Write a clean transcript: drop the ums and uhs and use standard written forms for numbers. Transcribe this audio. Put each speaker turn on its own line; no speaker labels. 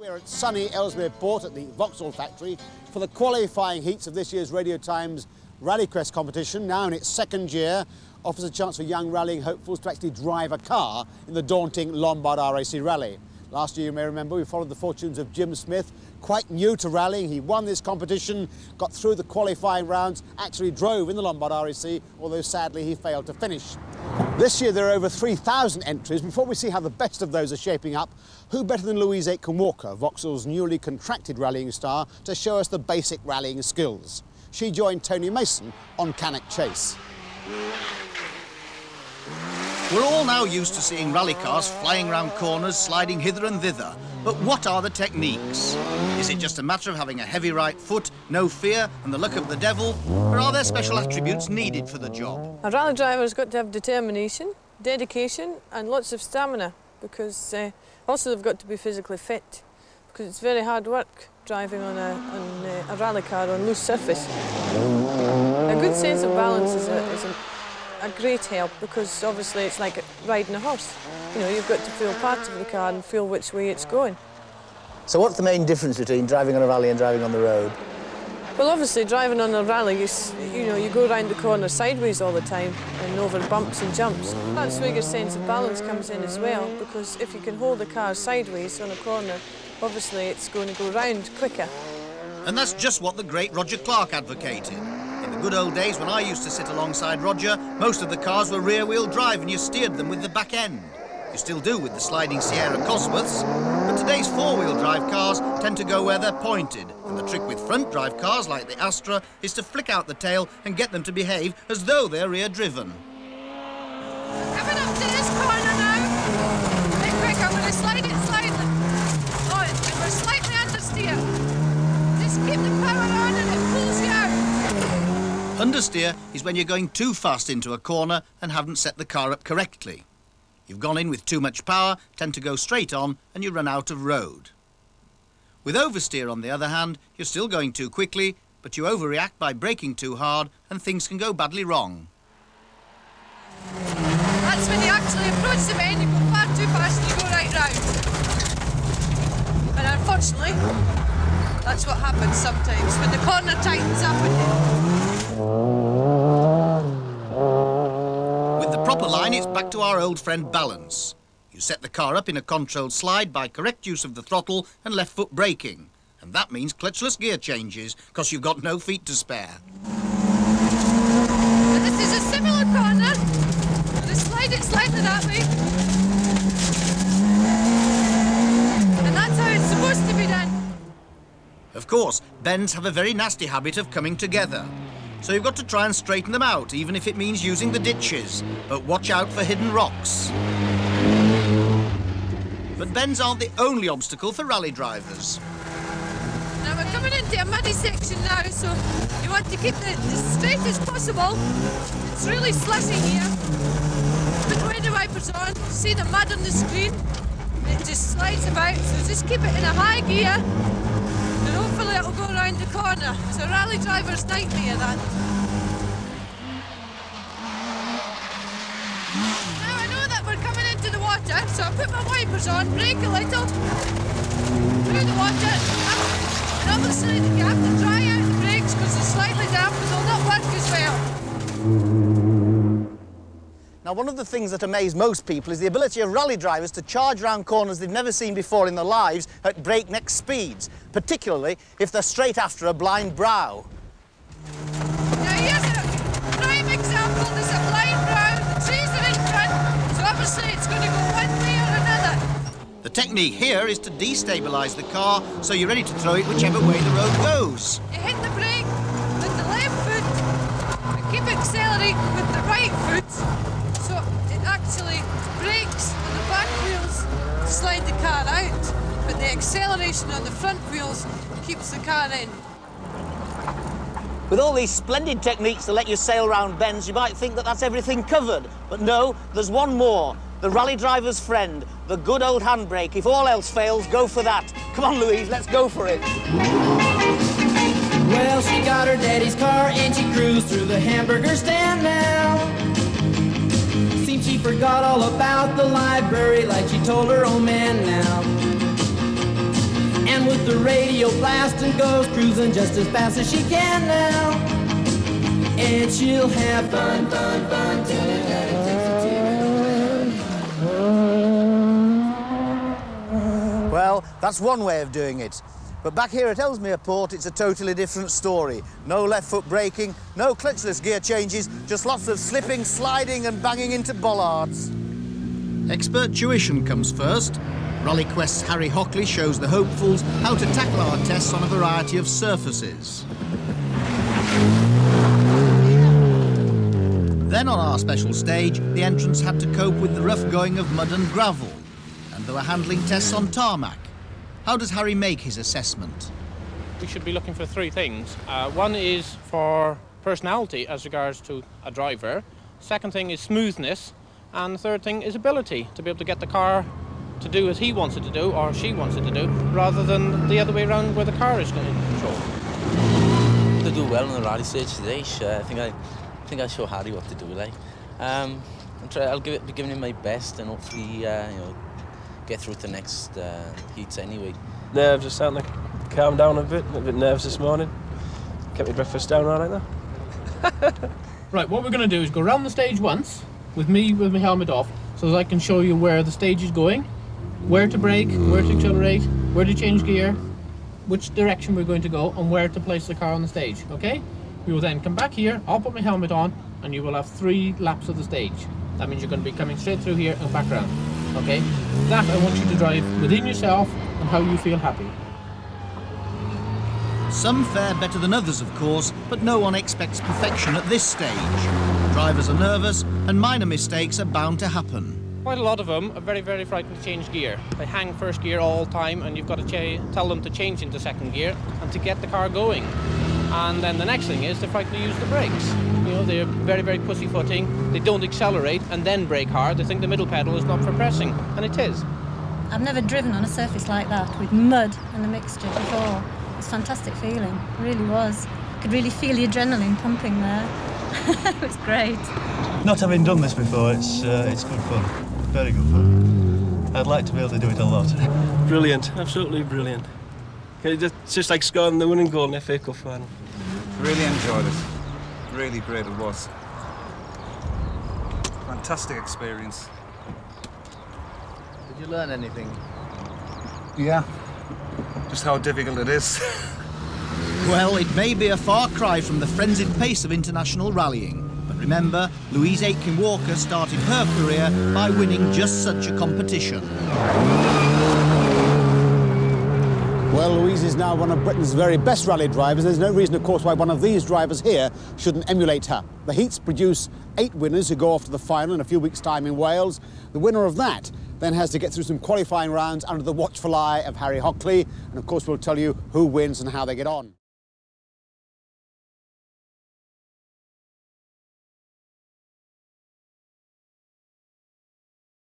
We're at sunny Ellesmere Port at the Vauxhall factory for the qualifying heats of this year's Radio Times Rallycrest competition. Now in its second year, offers a chance for young rallying hopefuls to actually drive a car in the daunting Lombard RAC Rally. Last year, you may remember, we followed the fortunes of Jim Smith, quite new to rallying. He won this competition, got through the qualifying rounds, actually drove in the Lombard RAC, although sadly he failed to finish. This year there are over 3,000 entries. Before we see how the best of those are shaping up, who better than Louise Aitken-Walker, Vauxhall's newly contracted rallying star, to show us the basic rallying skills. She joined Tony Mason on Cannock Chase.
We're all now used to seeing rally cars flying round corners, sliding hither and thither. But what are the techniques? Is it just a matter of having a heavy right foot, no fear, and the luck of the devil? Or are there special attributes needed for the job?
A rally driver's got to have determination, dedication, and lots of stamina, because also they've got to be physically fit, because it's very hard work driving on a rally car on loose surface. A good sense of balance is a great help, because obviously it's like riding a horse. You know, you've got to feel part of the car and feel which way it's going.
So what's the main difference between driving on a rally and driving on the road?
Well, obviously driving on a rally, you go round the corner sideways all the time and over bumps and jumps. That's where your sense of balance comes in as well, because if you can hold the car sideways on a corner, obviously it's going to go round quicker.
And that's just what the great Roger Clark advocated. In the good old days when I used to sit alongside Roger, most of the cars were rear-wheel drive and you steered them with the back end. You still do with the sliding Sierra Cosworths, but today's four-wheel drive cars tend to go where they're pointed, and the trick with front-drive cars like the Astra is to flick out the tail and get them to behave as though they're rear-driven.
Coming up to this corner now. A bit quick, I'm going to slide it slightly. Oh, and we're slightly understeer. Just keep the power on and it pulls you out.
Understeer is when you're going too fast into a corner and haven't set the car up correctly. You've gone in with too much power, tend to go straight on, and you run out of road. With oversteer, on the other hand, you're still going too quickly, but you overreact by braking too hard, and things can go badly wrong.
That's when you actually approach the bend, you go far too fast and you go right round. And unfortunately, that's what happens sometimes when the corner tightens up again.
With the proper line, it's back to our old friend balance. You set the car up in a controlled slide by correct use of the throttle and left foot braking. And that means clutchless gear changes, because you've got no feet to spare.
And this is a similar corner. Just slide it slightly that way. And that's how it's supposed to be done.
Of course, bends have a very nasty habit of coming together. So you've got to try and straighten them out, even if it means using the ditches. But watch out for hidden rocks. But bends aren't the only obstacle for rally drivers.
Now we're coming into a muddy section now, so you want to keep it as straight as possible. It's really slushy here. Put the window wipers on, see the mud on the screen. It just slides about, so just keep it in a high gear. And hopefully it'll go around the corner. It's a rally driver's nightmare, that. Now I know that we're coming into the water, so I put my wipers on, brake a little, through the water, and obviously you have to dry out the brakes because they're slightly damp and they'll not work as well.
Now, one of the things that amaze most people is the ability of rally drivers to charge round corners they've never seen before in their lives at breakneck speeds, particularly if they're straight after a blind brow.
Now here's a prime example. There's a blind brow, the trees are in front, so obviously it's going to go one way or another.
The technique here is to destabilise the car so you're ready to throw it whichever way the road goes.
You hit the brake with the left foot and keep accelerating with the right foot. So it actually brakes on the back wheels to slide the car out, but the acceleration on the front wheels keeps the car in.
With all these splendid techniques to let you sail round bends, you might think that that's everything covered. But no, there's one more. The rally driver's friend, the good old handbrake. If all else fails, go for that. Come on, Louise, let's go for it.
Well, she got her daddy's car and she cruised through the hamburger stand now. Seems she forgot all about the library like she told her old man now. And with the radio blasting goes cruising just as fast as she can now. And she'll have fun, fun, fun till it takes her to.
Well, that's one way of doing it. But back here at Ellesmere Port, it's a totally different story. No left foot braking, no clutchless gear changes, just lots of slipping, sliding and banging into bollards. Expert tuition comes first. Rally Quest's Harry Hockley shows the hopefuls how to tackle our tests on a variety of surfaces. Then on our special stage, the entrants had to cope with the rough going of mud and gravel. And there were handling tests on tarmac. How does Harry make his assessment?
We should be looking for three things. One is for personality as regards to a driver. Second thing is smoothness. And the third thing is ability, to be able to get the car to do as he wants it to do or she wants it to do, rather than the other way around where the car is in control.
To do well on the rally stage today, I think I'll show Harry what to do. Like, I'll be giving him my best, and hopefully, you know, get through to the next heats anyway.
Nerves are starting to calm down a bit nervous this morning. Kept my breakfast down right now.
Right, what we're going to do is go around the stage once with me with my helmet off, so that I can show you where the stage is going, where to brake, where to accelerate, where to change gear, which direction we're going to go, and where to place the car on the stage, okay? We will then come back here, I'll put my helmet on, and you will have 3 laps of the stage. That means you're going to be coming straight through here and back round, okay? That I want you to drive within yourself and how you feel happy.
Some fare better than others, of course, but no one expects perfection at this stage. Drivers are nervous, and minor mistakes are bound to happen.
Quite a lot of them are very, very frightened to change gear. They hang first gear all the time, and you've got to tell them to change into second gear and to get the car going. And then the next thing is they're frightened to use the brakes. You know, they're very, very pussyfooting. They don't accelerate and then brake hard. They think the middle pedal is not for pressing, and it is.
I've never driven on a surface like that with mud and a mixture before. It's a fantastic feeling, it really was. Could really feel the adrenaline pumping there. It was great.
Not having done this before, it's good fun. Very good fun. I'd like to be able to do it a lot.
Brilliant, absolutely brilliant. It's just like scoring the winning goal in the FA Cup final.
Really enjoyed it. Really great it was. Fantastic experience.
Did you learn anything?
Yeah. Just how difficult it is.
Well, it may be a far cry from the frenzied pace of international rallying, but remember, Louise Aitken-Walker started her career by winning just such a competition.
Well, Louise is now one of Britain's very best rally drivers. There's no reason, of course, why one of these drivers here shouldn't emulate her. The heats produce 8 winners who go off to the final in a few weeks' time in Wales. The winner of that then has to get through some qualifying rounds under the watchful eye of Harry Hockley. And, of course, we'll tell you who wins and how they get on.